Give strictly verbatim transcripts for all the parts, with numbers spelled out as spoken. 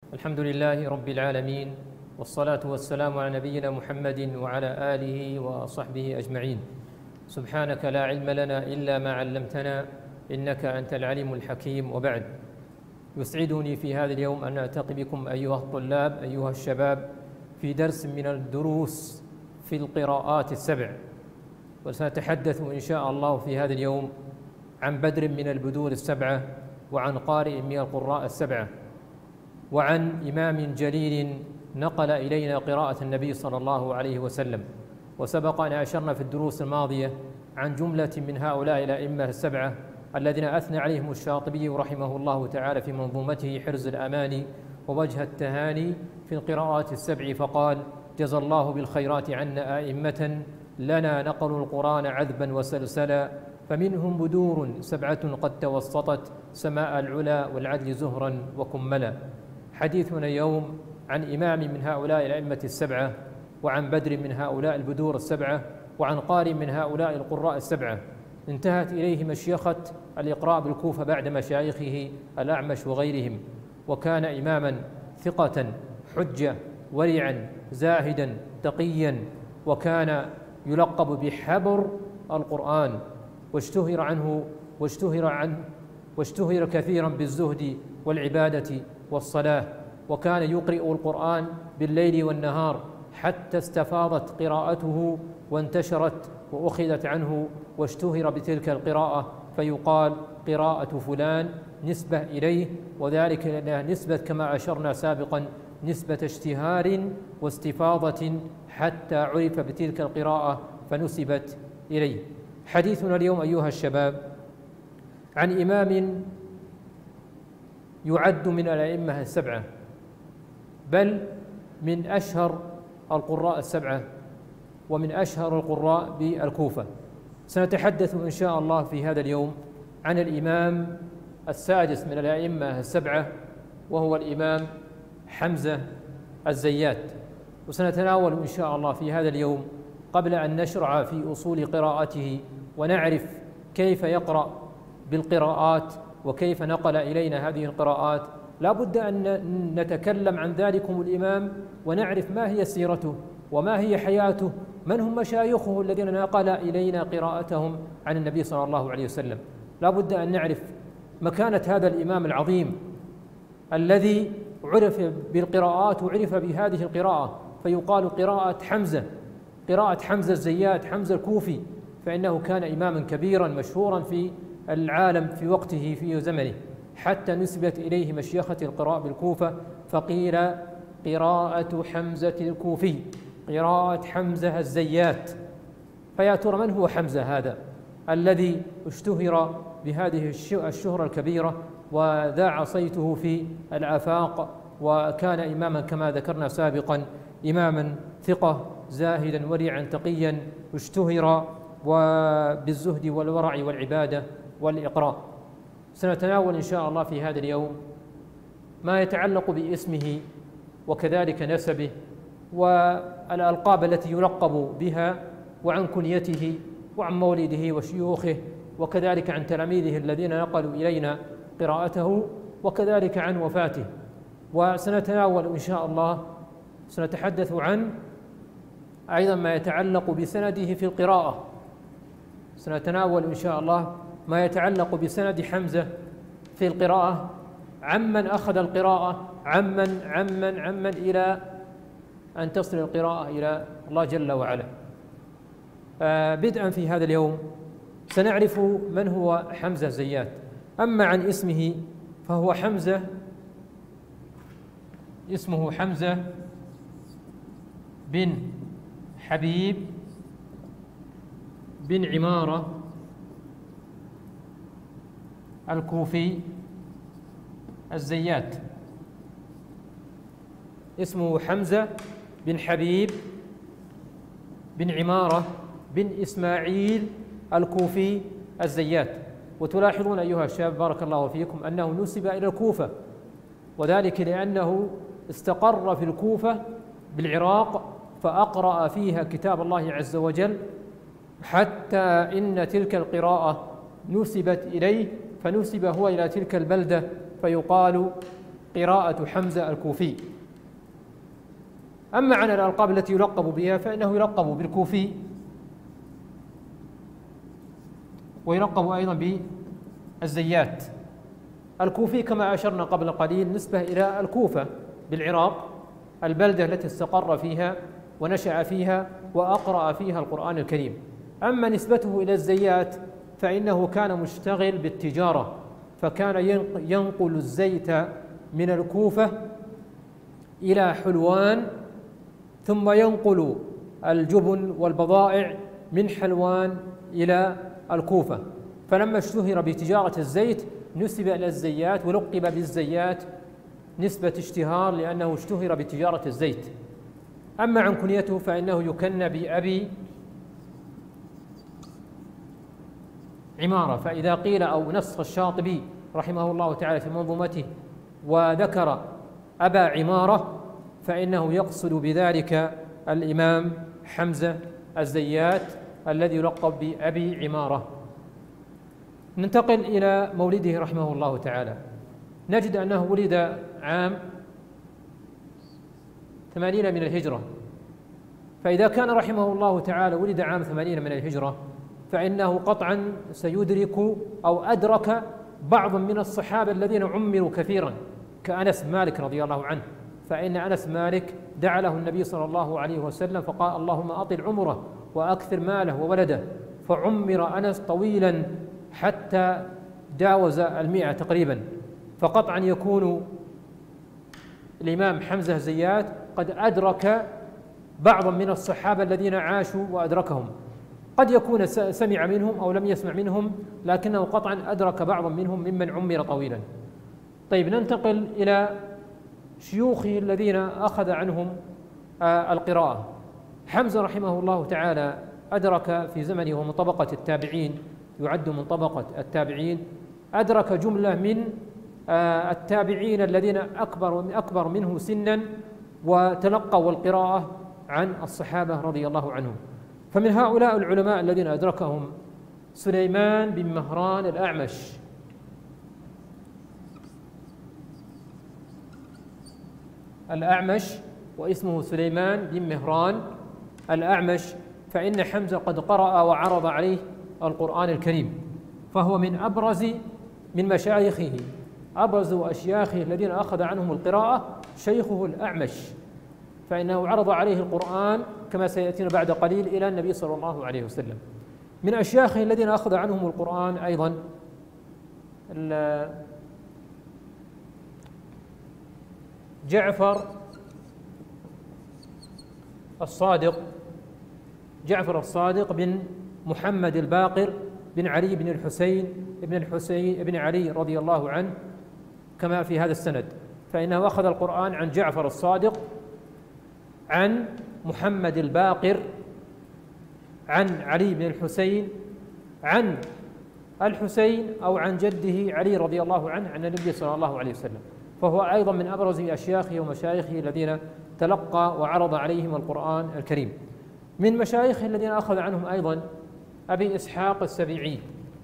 الحمد لله رب العالمين، والصلاة والسلام على نبينا محمد وعلى آله وصحبه أجمعين. سبحانك لا علم لنا إلا ما علمتنا إنك أنت العليم الحكيم. وبعد، يسعدني في هذا اليوم أن ألتقي بكم أيها الطلاب أيها الشباب في درس من الدروس في القراءات السبع، وسنتحدث إن شاء الله في هذا اليوم عن بدر من البدور السبعة، وعن قارئ من القراء السبعة، وعن إمام جليل نقل إلينا قراءة النبي صلى الله عليه وسلم. وسبق أن أشرنا في الدروس الماضية عن جملة من هؤلاء الأئمة السبعة الذين أثنى عليهم الشاطبي رحمه الله تعالى في منظومته حرز الأماني ووجه التهاني في القراءات السبع، فقال: جزى الله بالخيرات عنا أئمة لنا نقلوا القرآن عذبا وسلسلا، فمنهم بدور سبعة قد توسطت سماء العلا والعدل زهرا وكملا. حديثنا اليوم عن إمام من هؤلاء الأئمة السبعة، وعن بدر من هؤلاء البدور السبعة، وعن قارئ من هؤلاء القراء السبعة انتهت إليه مشيخة الإقراء بالكوفة بعد مشايخه الأعمش وغيرهم، وكان إماما ثقة حجة ورعا زاهدا تقيا، وكان يلقب بحبر القرآن، واشتهر عنه واشتهر عنه واشتهر كثيرا بالزهد والعبادة والصلاة، وكان يقرئ القرآن بالليل والنهار حتى استفاضت قراءته وانتشرت وأخذت عنه، واشتهر بتلك القراءة، فيقال قراءة فلان نسبة إليه، وذلك لأنها نسبة كما أشرنا سابقا نسبة اشتهار واستفاضة حتى عرف بتلك القراءة فنسبت إليه. حديثنا اليوم أيها الشباب عن إمام يعد من الأئمة السبعة، بل من أشهر القراء السبعة ومن أشهر القراء بالكوفة. سنتحدث إن شاء الله في هذا اليوم عن الإمام السادس من الأئمة السبعة، وهو الإمام حمزة الزيات. وسنتناول إن شاء الله في هذا اليوم، قبل أن نشرع في أصول قراءته ونعرف كيف يقرأ بالقراءات وكيف نقل إلينا هذه القراءات، لا بد أن نتكلم عن ذلكم الإمام ونعرف ما هي سيرته وما هي حياته، من هم مشايخه الذين نقل إلينا قراءتهم عن النبي صلى الله عليه وسلم. لا بد أن نعرف مكانة هذا الإمام العظيم الذي عرف بالقراءات وعرف بهذه القراءة، فيقال قراءة حمزة، قراءة حمزة الزيات، حمزة الكوفي، فإنه كان إماما كبيرا مشهورا في العالم في وقته في زمنه، حتى نسبت إليه مشيخة القراء بالكوفة، فقيل قراءة حمزة الكوفي، قراءة حمزة الزيات. فيا ترى من هو حمزة هذا الذي اشتهر بهذه الشهرة الكبيرة وذاع صيته في الآفاق، وكان إماما كما ذكرنا سابقا إماما ثقة زاهدا ورعا تقيا، اشتهر وبالزهد والورع والعبادة والإقراء. سنتناول إن شاء الله في هذا اليوم ما يتعلق باسمه وكذلك نسبه والألقاب التي يلقب بها، وعن كنيته وعن مولده وشيوخه، وكذلك عن تلاميذه الذين نقلوا إلينا قراءته، وكذلك عن وفاته. وسنتناول إن شاء الله سنتحدث عن أيضا ما يتعلق بسنده في القراءة، سنتناول إن شاء الله ما يتعلق بسند حمزة في القراءة، عمن أخذ القراءة عمن عمن عمن إلى أن تصل القراءة إلى الله جل وعلا. آه بدءا في هذا اليوم سنعرف من هو حمزة الزيات. أما عن اسمه فهو حمزة، اسمه حمزة بن حبيب بن عمارة الكوفي الزيات. اسمه حمزة بن حبيب بن عمارة بن إسماعيل الكوفي الزيات. وتلاحظون أيها الشباب بارك الله فيكم أنه نسب إلى الكوفة، وذلك لأنه استقر في الكوفة بالعراق فأقرأ فيها كتاب الله عز وجل، حتى إن تلك القراءة نسبت إليه، فنسب هو إلى تلك البلدة، فيقال قراءة حمزة الكوفي. أما عن الألقاب التي يلقب بها فإنه يلقب بالكوفي، ويلقب أيضا بالزيات. الكوفي كما أشرنا قبل قليل نسبة إلى الكوفة بالعراق، البلدة التي استقر فيها ونشأ فيها وأقرأ فيها القرآن الكريم. أما نسبته إلى الزيات فإنه كان مشتغل بالتجارة، فكان ينقل الزيت من الكوفة إلى حلوان، ثم ينقل الجبن والبضائع من حلوان إلى الكوفة. فلما اشتهر بتجارة الزيت نسب إلى الزيات ولقب بالزيات نسبة اشتهار لأنه اشتهر بتجارة الزيت. أما عن كنيته فإنه يكنى بأبي عمارة. فإذا قيل أو نص الشاطبي رحمه الله تعالى في منظومته وذكر أبا عمارة فإنه يقصد بذلك الإمام حمزة الزيات الذي يلقب بأبي عمارة. ننتقل إلى مولده رحمه الله تعالى، نجد أنه ولد عام ثمانين من الهجرة. فإذا كان رحمه الله تعالى ولد عام ثمانين من الهجرة فإنه قطعا سيدرك أو أدرك بعض من الصحابة الذين عمروا كثيرا كأنس مالك رضي الله عنه، فإن أنس مالك دعا له النبي صلى الله عليه وسلم فقال اللهم أطل عمره وأكثر ماله وولده، فعمر أنس طويلا حتى جاوز المئة تقريبا. فقطعا يكون الإمام حمزة الزيات قد أدرك بعضا من الصحابة الذين عاشوا وأدركهم، قد يكون سمع منهم أو لم يسمع منهم، لكنه قطعا أدرك بعضا منهم ممن عمر طويلا. طيب ننتقل إلى شيوخه الذين أخذ عنهم القراءة. حمزة رحمه الله تعالى أدرك في زمنه ومن طبقة التابعين، يعد من طبقة التابعين، أدرك جملة من التابعين الذين أكبر أكبر منه سنا وتلقوا القراءة عن الصحابة رضي الله عنهم. فمن هؤلاء العلماء الذين أدركهم سليمان بن مهران الأعمش، الأعمش واسمه سليمان بن مهران الأعمش، فإن حمزة قد قرأ وعرض عليه القرآن الكريم، فهو من أبرز من مشايخه، أبرز أشياخه الذين أخذ عنهم القراءة شيخه الأعمش، فإنه عرض عليه القرآن كما سيأتينا بعد قليل إلى النبي صلى الله عليه وسلم. من أشياخه الذين أخذ عنهم القرآن أيضا جعفر الصادق، جعفر الصادق بن محمد الباقر بن علي بن الحسين بن الحسين بن علي رضي الله عنه كما في هذا السند، فإنه أخذ القرآن عن جعفر الصادق عن محمد الباقر عن علي بن الحسين عن الحسين أو عن جده علي رضي الله عنه عن النبي صلى الله عليه وسلم، فهو أيضا من أبرز أشياخه ومشايخه الذين تلقى وعرض عليهم القرآن الكريم. من مشايخه الذين أخذ عنهم أيضا أبي إسحاق السبيعي،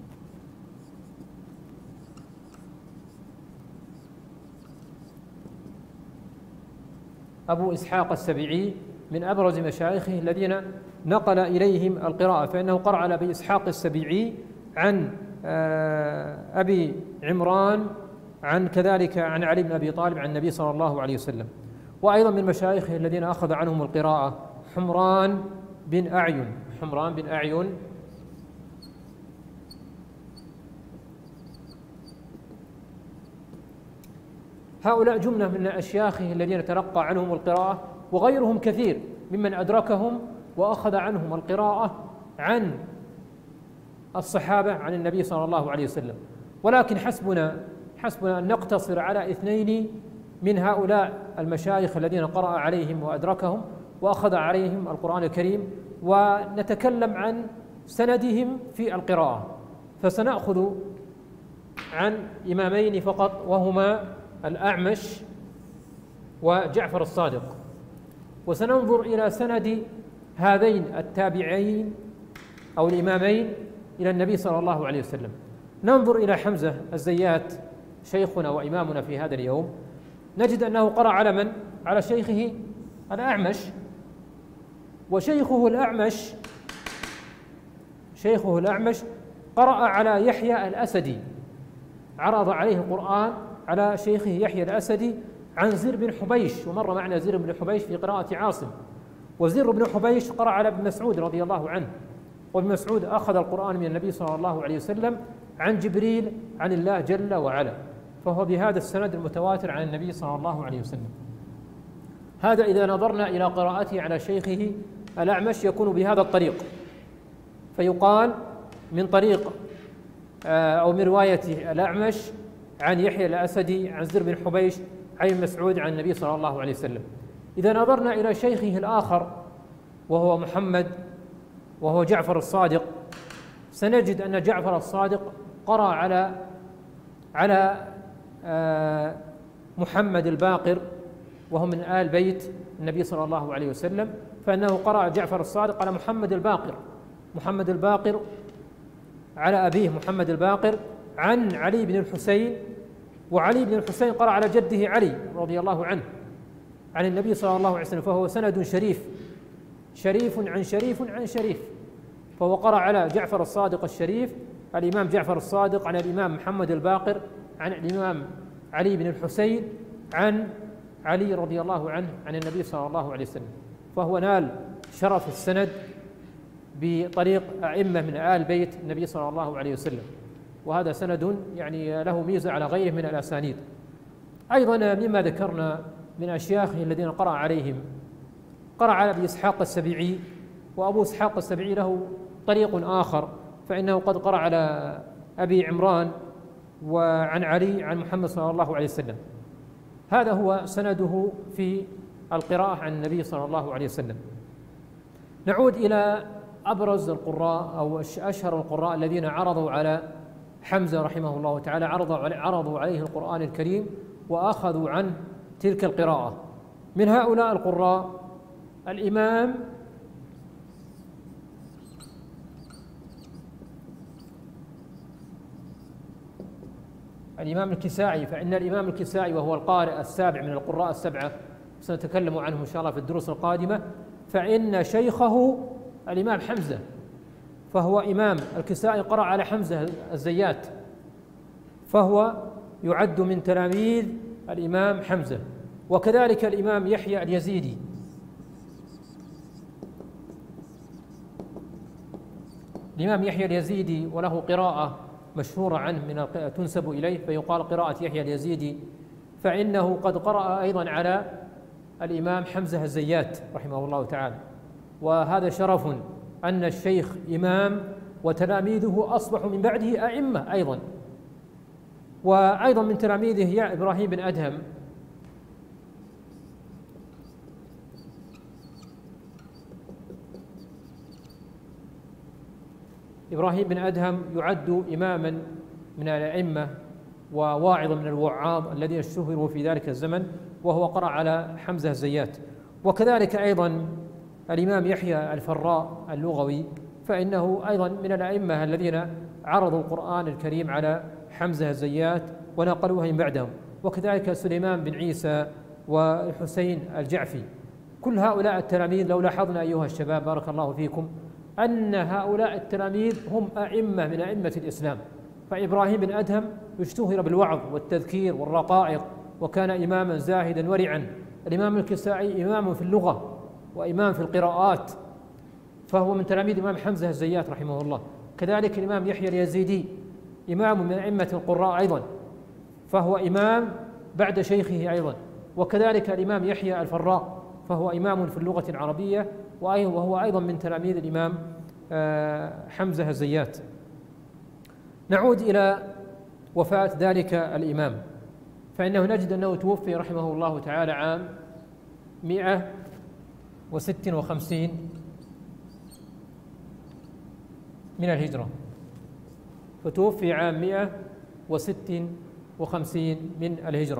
أبو إسحاق السبيعي من أبرز مشايخه الذين نقل إليهم القراءة، فإنه قرأ على أبي إسحاق السبيعي عن أبي عمران عن كذلك عن علي بن أبي طالب عن النبي صلى الله عليه وسلم. وأيضا من مشايخه الذين أخذ عنهم القراءة حمران بن أعين، حمران بن أعين هؤلاء جملة من أشياخه الذين تلقى عنهم القراءة، وغيرهم كثير ممن أدركهم وأخذ عنهم القراءة عن الصحابة عن النبي صلى الله عليه وسلم. ولكن حسبنا حسبنا أن نقتصر على اثنين من هؤلاء المشايخ الذين قرأ عليهم وأدركهم وأخذ عليهم القرآن الكريم، ونتكلم عن سندهم في القراءة. فسنأخذ عن إمامين فقط وهما الأعمش وجعفر الصادق، وسننظر إلى سند هذين التابعين أو الإمامين إلى النبي صلى الله عليه وسلم. ننظر إلى حمزة الزيات شيخنا وإمامنا في هذا اليوم، نجد أنه قرأ على من؟ على شيخه الأعمش، وشيخه الأعمش شيخه الأعمش قرأ على يحيى الأسدي، عرض عليه القرآن على شيخه يحيى الأسدي عن زر بن حبيش، ومر معنا زر بن حبيش في قراءة عاصم. وزر بن حبيش قرأ على ابن مسعود رضي الله عنه، وابن مسعود أخذ القرآن من النبي صلى الله عليه وسلم عن جبريل عن الله جل وعلا، فهو بهذا السند المتواتر عن النبي صلى الله عليه وسلم. هذا إذا نظرنا إلى قراءته على شيخه الأعمش يكون بهذا الطريق، فيقال من طريق أو من رواية الأعمش عن يحيى الأسدي عن زر بن حبيش عن ابن مسعود عن النبي صلى الله عليه وسلم. إذا نظرنا إلى شيخه الآخر وهو محمد وهو جعفر الصادق، سنجد أن جعفر الصادق قرأ على على محمد الباقر وهو من آل بيت النبي صلى الله عليه وسلم، فإنه قرأ جعفر الصادق على محمد الباقر محمد الباقر على أبيه محمد الباقر عن علي بن الحسين، وعلي بن الحسين قرأ على جده علي رضي الله عنه عن النبي صلى الله عليه وسلم، فهو سند شريف شريف عن شريف عن شريف، فهو قرأ على جعفر الصادق الشريف الإمام جعفر الصادق عن الإمام محمد الباقر عن الإمام علي بن الحسين عن علي رضي الله عنه عن النبي صلى الله عليه وسلم، فهو نال شرف السند بطريق أئمة من آل بيت النبي صلى الله عليه وسلم، وهذا سند يعني له ميزة على غيره من الأسانيد. أيضا مما ذكرنا من أشياخه الذين قرأ عليهم، قرأ على أبي إسحاق السبيعي، وأبو إسحاق السبيعي له طريق آخر، فإنه قد قرأ على أبي عمران وعن علي عن محمد صلى الله عليه وسلم. هذا هو سنده في القراءة عن النبي صلى الله عليه وسلم. نعود إلى أبرز القراء أو أشهر القراء الذين عرضوا على حمزة رحمه الله تعالى، عرضوا عليه القرآن الكريم وأخذوا عنه تلك القراءة. من هؤلاء القراء الإمام الإمام الكسائي، فإن الإمام الكسائي وهو القارئ السابع من القراء السبعة، سنتكلم عنه إن شاء الله في الدروس القادمة، فإن شيخه الإمام حمزة، فهو إمام الكسائي قرأ على حمزة الزيات، فهو يعد من تلاميذ الإمام حمزة. وكذلك الإمام يحيى اليزيدي، الإمام يحيى اليزيدي وله قراءة مشهورة عنه من تنسب إليه، فيقال قراءة يحيى اليزيدي، فإنه قد قرأ أيضا على الإمام حمزة الزيات رحمه الله تعالى، وهذا شرف أن الشيخ إمام وتلاميذه أصبحوا من بعده أئمة أيضا. وأيضا من تلاميذه يا إبراهيم بن أدهم، إبراهيم بن أدهم يعد إماما من الأئمة وواعظا من الوعاظ الذين اشتهروا في ذلك الزمن، وهو قرأ على حمزة الزيات. وكذلك أيضا الإمام يحيى الفراء اللغوي، فإنه أيضا من الأئمة الذين عرضوا القرآن الكريم على حمزة الزيات ونقلوها من بعدهم. وكذلك سليمان بن عيسى والحسين الجعفي. كل هؤلاء التلاميذ لو لاحظنا أيها الشباب بارك الله فيكم أن هؤلاء التلاميذ هم أئمة من أئمة الإسلام. فإبراهيم بن أدهم اشتهر بالوعظ والتذكير والرقائق، وكان إماما زاهدا ورعا. الإمام الكسائي إمام في اللغة وإمام في القراءات، فهو من تلاميذ الإمام حمزة الزيات رحمه الله. كذلك الإمام يحيى اليزيدي إمام من أئمة القراء أيضا، فهو إمام بعد شيخه أيضا. وكذلك الإمام يحيى الفراء، فهو إمام في اللغة العربية، وهو أيضا من تلاميذ الإمام حمزة الزيات. نعود إلى وفاة ذلك الإمام، فإنه نجد أنه توفي رحمه الله تعالى عام مئة وست وخمسين من الهجرة، فتوفي عام مئة وست وخمسين من الهجرة.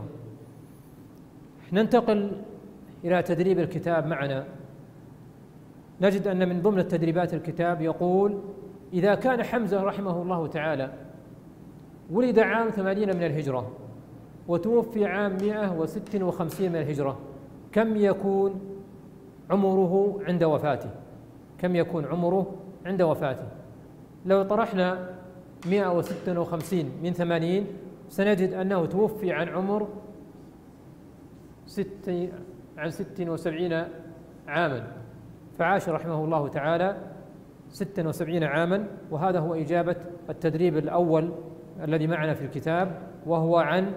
ننتقل إلى تدريب الكتاب معنا. نجد أن من ضمن التدريبات الكتاب يقول: إذا كان حمزة رحمه الله تعالى ولد عام ثمانين من الهجرة، وتوفي عام مئة وستة وخمسين من الهجرة، كم يكون عمره عند وفاته؟ كم يكون عمره عند وفاته؟ لو طرحنا مئة وستة وخمسين من ثمانين سنجد أنه توفي عن عمر ست عن ست وسبعين عاما، فعاش رحمه الله تعالى ستة وسبعين عاما. وهذا هو إجابة التدريب الأول الذي معنا في الكتاب، وهو عن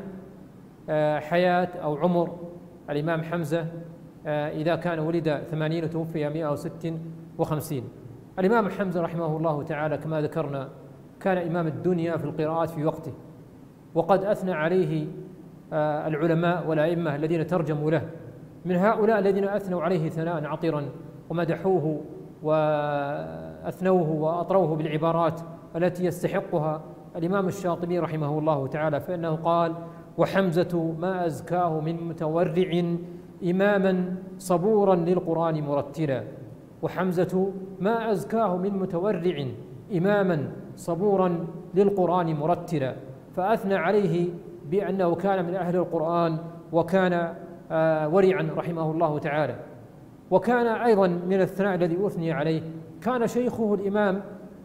حياة أو عمر الإمام حمزة إذا كان ولد ثمانين وتوفي مئة وستة وخمسين. الإمام حمزة رحمه الله تعالى كما ذكرنا كان إمام الدنيا في القراءات في وقته، وقد أثنى عليه العلماء والأئمة الذين ترجموا له. من هؤلاء الذين أثنوا عليه ثناء عطرا ومدحوه وأثنوه وأطروه بالعبارات التي يستحقها الإمام الشاطبي رحمه الله تعالى، فإنه قال: وحمزة ما أزكاه من متورع إماما صبورا للقرآن مرتلا. وحمزة ما أزكاه من متورع إماما صبورا للقرآن مرتلا، فأثنى عليه بأنه كان من أهل القرآن وكان ورعا رحمه الله تعالى. وكان أيضا من الثناء الذي أثني عليه كان شيخه الإمام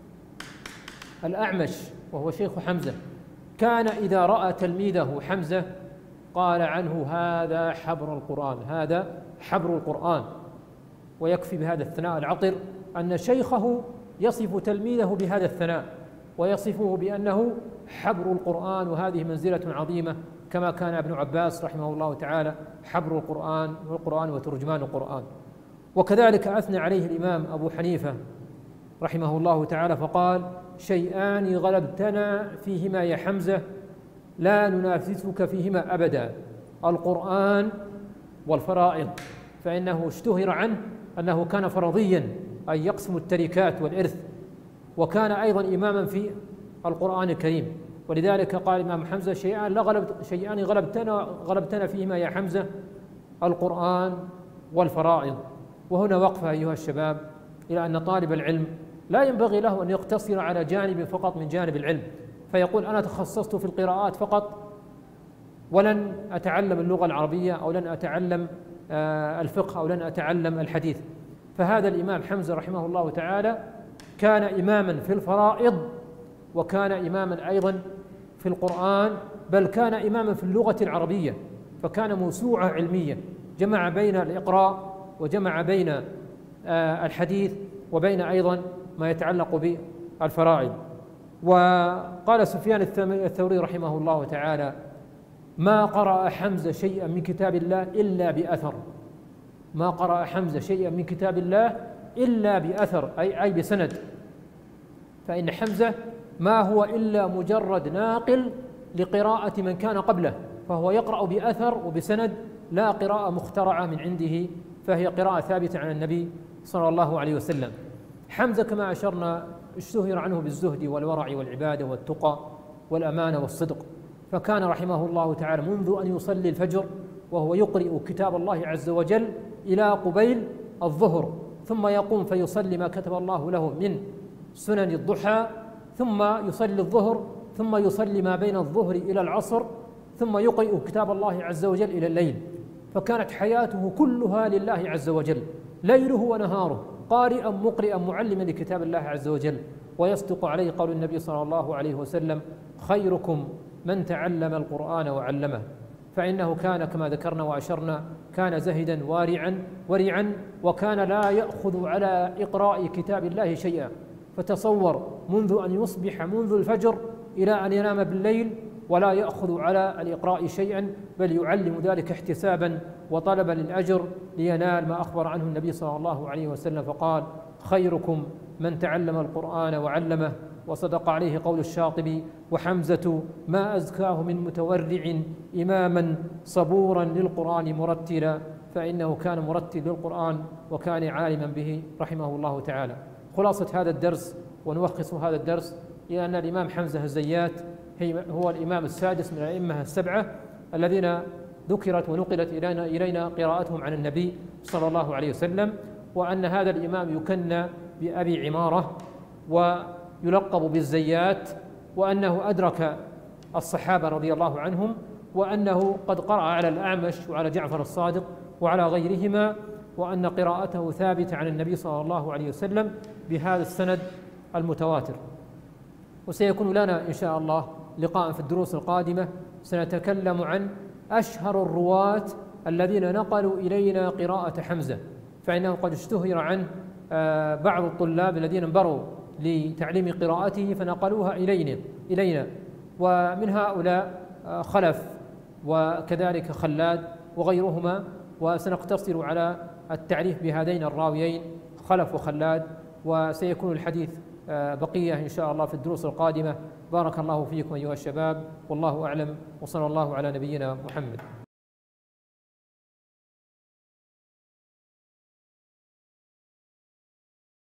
الأعمش وهو شيخ حمزة، كان إذا رأى تلميذه حمزة قال عنه: هذا حبر القرآن، هذا حبر القرآن. ويكفي بهذا الثناء العطر أن شيخه يصف تلميذه بهذا الثناء ويصفه بأنه حبر القرآن، وهذه منزلة عظيمة، كما كان ابن عباس رحمه الله تعالى حبر القرآن والقرآن وترجمان القرآن. وكذلك أثنى عليه الإمام أبو حنيفة رحمه الله تعالى فقال: شيئان غلبتنا فيهما يا حمزة لا ننافسك فيهما أبدا، القرآن والفرائض. فإنه اشتهر عنه أنه كان فرضيا أي يقسم التركات والإرث، وكان أيضا إماما في القرآن الكريم. ولذلك قال الإمام حمزة: شيئان لا غلبت شيئان غلبتنا غلبتنا فيهما يا حمزة، القرآن والفرائض. وهنا وقفة أيها الشباب إلى أن طالب العلم لا ينبغي له أن يقتصر على جانب فقط من جانب العلم، فيقول: أنا تخصصت في القراءات فقط ولن أتعلم اللغة العربية أو لن أتعلم الفقه أو لن أتعلم الحديث. فهذا الإمام حمزة رحمه الله تعالى كان إماما في الفرائض، وكان إماما أيضا في القرآن، بل كان إماما في اللغة العربية، فكان موسوعة علمية جمع بين الإقراء وجمع بين الحديث وبين أيضا ما يتعلق بالفرائض. وقال سفيان الثوري رحمه الله تعالى: ما قرأ حمزة شيئا من كتاب الله إلا بأثر. ما قرأ حمزة شيئا من كتاب الله إلا بأثر، أي أي بسند. فإن حمزة ما هو إلا مجرد ناقل لقراءة من كان قبله، فهو يقرأ بأثر وبسند، لا قراءة مخترعة من عنده، فهي قراءة ثابتة عن النبي صلى الله عليه وسلم. حمزة كما أشرنا اشتهر عنه بالزهد والورع والعبادة والتقى والأمانة والصدق، فكان رحمه الله تعالى منذ أن يصلي الفجر وهو يقرئ كتاب الله عز وجل إلى قبيل الظهر، ثم يقوم فيصلي ما كتب الله له من سنن الضحى، ثم يصلي الظهر، ثم يصلي ما بين الظهر إلى العصر، ثم يقرئ كتاب الله عز وجل إلى الليل. فكانت حياته كلها لله عز وجل، ليله ونهاره، قارئا مقرئا معلما لكتاب الله عز وجل. ويصدق عليه قول النبي صلى الله عليه وسلم: خيركم من تعلم القرآن وعلمه. فإنه كان كما ذكرنا وأشرنا كان زهدا وارعا ورعا، وكان لا يأخذ على إقراء كتاب الله شيئا. فتصور منذ أن يصبح منذ الفجر إلى أن ينام بالليل ولا يأخذ على الإقراء شيئا، بل يعلم ذلك احتسابا وطلبا للأجر لينال ما أخبر عنه النبي صلى الله عليه وسلم، فقال: خيركم من تعلم القرآن وعلمه. وصدق عليه قول الشاطبي: وحمزة ما أزكاه من متورع إماما صبورا للقرآن مرتلا. فإنه كان مرتل للقرآن وكان عالما به رحمه الله تعالى. خلاصة هذا الدرس ونلخص هذا الدرس إلى أن الإمام حمزة الزيات هو الإمام السادس من الأئمة السبعة الذين ذكرت ونقلت إلينا إلينا قراءتهم عن النبي صلى الله عليه وسلم، وأن هذا الإمام يكنى بأبي عمارة ويلقب بالزيات، وأنه أدرك الصحابة رضي الله عنهم، وأنه قد قرأ على الأعمش وعلى جعفر الصادق وعلى غيرهما، وأن قراءته ثابتة عن النبي صلى الله عليه وسلم بهذا السند المتواتر. وسيكون لنا إن شاء الله لقاء في الدروس القادمة سنتكلم عن أشهر الرواة الذين نقلوا إلينا قراءة حمزة، فإنه قد اشتهر عن بعض الطلاب الذين انبروا لتعليم قراءته فنقلوها إلينا إلينا ومن هؤلاء خلف وكذلك خلاد وغيرهما، وسنقتصر على التعريف بهذين الراويين خلف وخلاد، وسيكون الحديث بقية إن شاء الله في الدروس القادمة. بارك الله فيكم أيها الشباب، والله أعلم، وصلى الله على نبينا محمد.